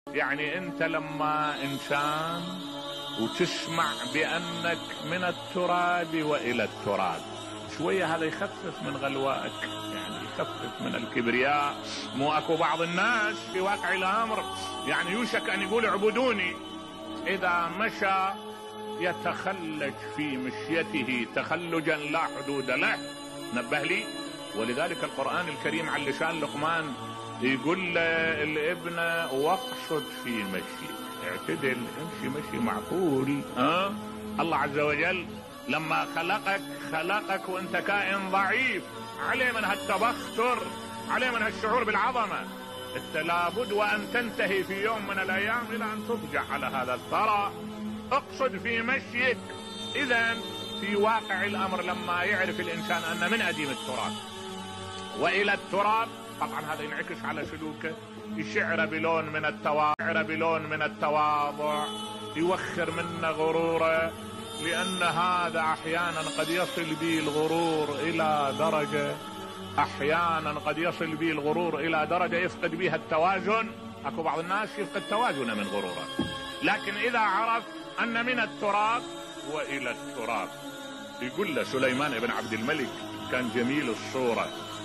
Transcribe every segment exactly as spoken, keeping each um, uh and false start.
يعني انت لما انسان وتسمع بانك من التراب والى التراب، شوية هذا يخفف من غلوائك، يعني يخفف من الكبرياء. مو اكو بعض الناس في واقع الامر يعني يوشك ان يقول اعبدوني، اذا مشى يتخلج في مشيته تخلجا لا حدود له. نبه لي. ولذلك القرآن الكريم على لسان لقمان يقول الابن واقصد في مشيك، اعتدل، امشي مشي معقول. أه؟ الله عز وجل لما خلقك خلقك وانت كائن ضعيف، عليه من هالتبختر، عليه من هالشعور بالعظمة. انت لابد وان تنتهي في يوم من الايام الى ان تفجع على هذا الثرى. اقصد في مشيك. اذا في واقع الامر لما يعرف الانسان ان من اديم التراب والى التراب، طبعا هذا ينعكس على سلوكه، يشعر بلون من التواضع، بلون من التواضع، يوخر منه غروره، لان هذا احيانا قد يصل به الغرور الى درجة احيانا قد يصل به الغرور الى درجة يفقد بها التوازن. اكو بعض الناس يفقد توازنه من غروره، لكن اذا عرف ان من التراب والى التراب. يقول له سليمان بن عبد الملك كان جميل الصورة،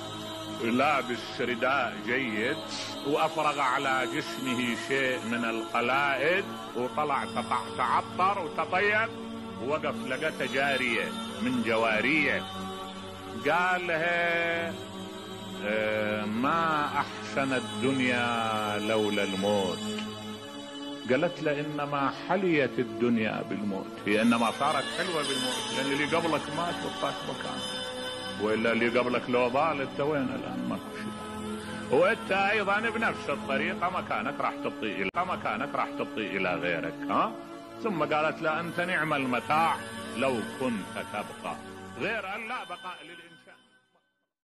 لابس رداء جيد وافرغ على جسمه شيء من القلائد، وطلع تعطر وتطيب، ووقف لقته جارية من جواريه، قال لها اه ما احسن الدنيا لولا الموت. قالت له انما حليت الدنيا بالموت، هي انما صارت حلوة بالموت، لان اللي قبلك مات وطاك مكان، والا اللي قبلك لو ضال انت وين الان؟ ماكو شيء. وانت ايضا بنفس الطريقة مكانك راح تبطي الى مكانك راح تبطي الى غيرك. ها؟ ثم قالت له انت نعم المتاع لو كنت تبقى، غير ان لا بقاء للانسان.